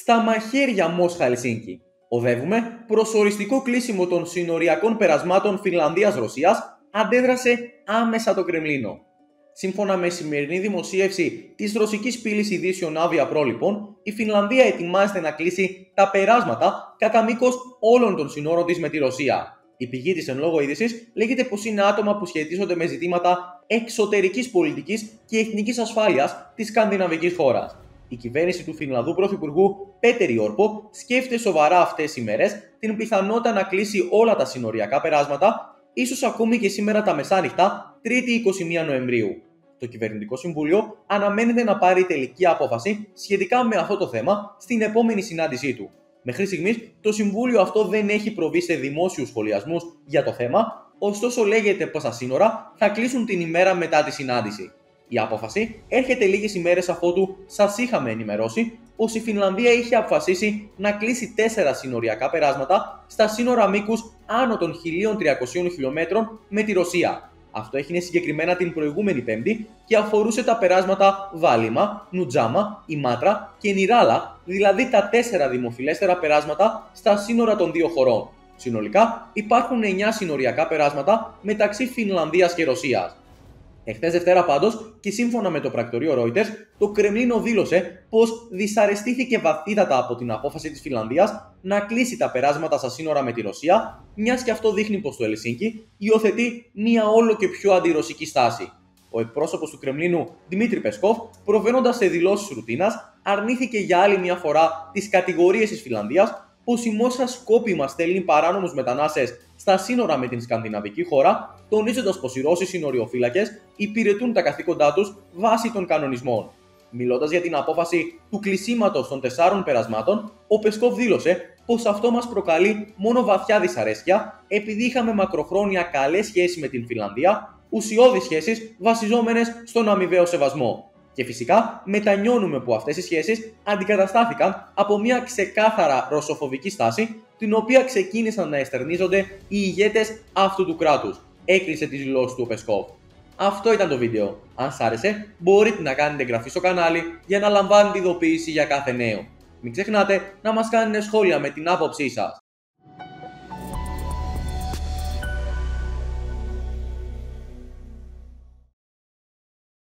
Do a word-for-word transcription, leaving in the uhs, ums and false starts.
Στα μαχαίρια Μόσχα-Ελσίνκι. Οδεύουμε προς οριστικό κλείσιμο των συνοριακών περασμάτων Φινλανδίας-Ρωσίας, αντέδρασε άμεσα το Κρεμλίνο. Σύμφωνα με σημερινή δημοσίευση της ρωσικής πύλης ειδήσεων Avia Pro, λοιπόν, η Φινλανδία ετοιμάζεται να κλείσει τα περάσματα κατά μήκος όλων των συνόρων της με τη Ρωσία. Η πηγή της εν λόγω είδησης λέγεται πως είναι άτομα που σχετίζονται με ζητήματα εξωτερικής πολιτικής και εθνικής ασφάλειας της σκανδιναβικής χώρας. Η κυβέρνηση του Φινλανδού Πρωθυπουργού Πέτερι Όρπο σκέφτεται σοβαρά αυτές οι μέρες την πιθανότητα να κλείσει όλα τα συνοριακά περάσματα, ίσως ακόμη και σήμερα τα μεσάνυχτα, Τρίτη εικοστή πρώτη Νοεμβρίου. Το Κυβερνητικό Συμβούλιο αναμένεται να πάρει τελική απόφαση σχετικά με αυτό το θέμα στην επόμενη συνάντησή του. Μέχρι στιγμής, το Συμβούλιο αυτό δεν έχει προβεί σε δημόσιους σχολιασμούς για το θέμα, ωστόσο λέγεται πως τα σύνορα θα κλείσουν την ημέρα μετά τη συνάντηση. Η απόφαση έρχεται λίγες ημέρες αφότου σας είχαμε ενημερώσει πως η Φινλανδία είχε αποφασίσει να κλείσει τέσσερα συνοριακά περάσματα στα σύνορα μήκους άνω των χίλια τριακοσίων χιλιομέτρων με τη Ρωσία. Αυτό έγινε συγκεκριμένα την προηγούμενη Πέμπτη και αφορούσε τα περάσματα Βάλιμα, Νουτζάμα, Ιμάτρα και Νιράλα, δηλαδή τα τέσσερα δημοφιλέστερα περάσματα στα σύνορα των δύο χωρών. Συνολικά υπάρχουν εννιά συνοριακά περάσματα μεταξύ Φινλανδίας και Ρωσίας. Εχθές Δευτέρα πάντως, και σύμφωνα με το πρακτορείο Reuters, το Κρεμλίνο δήλωσε πως δυσαρεστήθηκε βαθύτατα από την απόφαση της Φινλανδίας να κλείσει τα περάσματα στα σύνορα με τη Ρωσία, μιας και αυτό δείχνει πως το Ελσίνκι υιοθετεί μια όλο και πιο αντιρωσική στάση. Ο εκπρόσωπος του Κρεμλίνου Δημήτρη Πεσκόφ, προβαίνοντας σε δηλώσεις ρουτίνας, αρνήθηκε για άλλη μια φορά τις κατηγορίες της Φινλανδίας πως η Μόσχα σκόπιμα στέλνει παράνομους μετανάστες στα σύνορα με την σκανδιναβική χώρα, τονίζοντας πως οι Ρώσοι συνοριοφύλακες υπηρετούν τα καθήκοντά τους βάσει των κανονισμών. Μιλώντας για την απόφαση του κλεισίματος των τεσσάρων περασμάτων, ο Πεσκόφ δήλωσε πως αυτό μας προκαλεί μόνο βαθιά δυσαρέσκεια, επειδή είχαμε μακροχρόνια καλές σχέσεις με την Φινλανδία, ουσιώδεις σχέσεις βασιζόμενες στον αμοιβαίο σεβασμό. Και φυσικά μετανιώνουμε που αυτές οι σχέσεις αντικαταστάθηκαν από μια ξεκάθαρα ρωσοφοβική στάση, την οποία ξεκίνησαν να εστερνίζονται οι ηγέτες αυτού του κράτους. Έκλεισε τις δηλώσεις του ο Πεσκόφ. Αυτό ήταν το βίντεο. Αν σ' άρεσε, μπορείτε να κάνετε εγγραφή στο κανάλι για να λαμβάνετε ειδοποίηση για κάθε νέο. Μην ξεχνάτε να μας κάνετε σχόλια με την άποψή σας.